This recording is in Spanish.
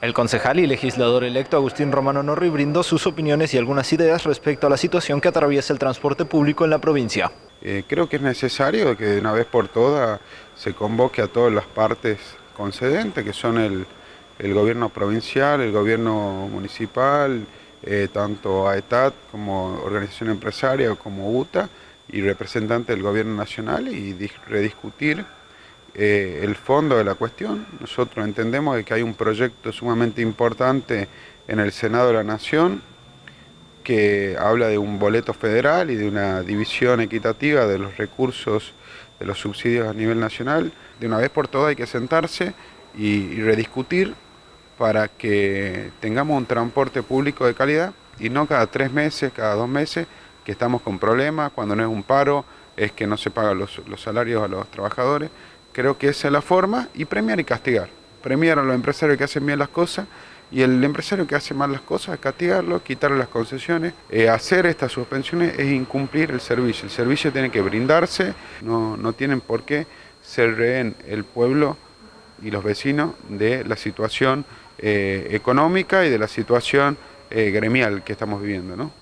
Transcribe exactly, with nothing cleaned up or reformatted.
El concejal y legislador electo Agustín Romano Norri brindó sus opiniones y algunas ideas respecto a la situación que atraviesa el transporte público en la provincia. Eh, creo que es necesario que de una vez por todas se convoque a todas las partes concedentes, que son el, el gobierno provincial, el gobierno municipal, eh, tanto AETAT como organización empresaria como UTA y representantes del gobierno nacional y rediscutir eh, el fondo de la cuestión. Nosotros entendemos que hay un proyecto sumamente importante en el Senado de la Nación que habla de un boleto federal y de una división equitativa de los recursos de los subsidios a nivel nacional. De una vez por todas hay que sentarse y, y rediscutir para que tengamos un transporte público de calidad y no cada tres meses, cada dos meses, que estamos con problemas, cuando no es un paro, es que no se pagan los, los salarios a los trabajadores. Creo que esa es la forma, y premiar y castigar. Premiar a los empresarios que hacen bien las cosas, y el empresario que hace mal las cosas, castigarlo, quitarle las concesiones. Eh, hacer estas suspensiones es incumplir el servicio. El servicio tiene que brindarse, no, no tienen por qué ser rehén el pueblo y los vecinos de la situación eh, económica y de la situación eh, gremial que estamos viviendo, ¿no?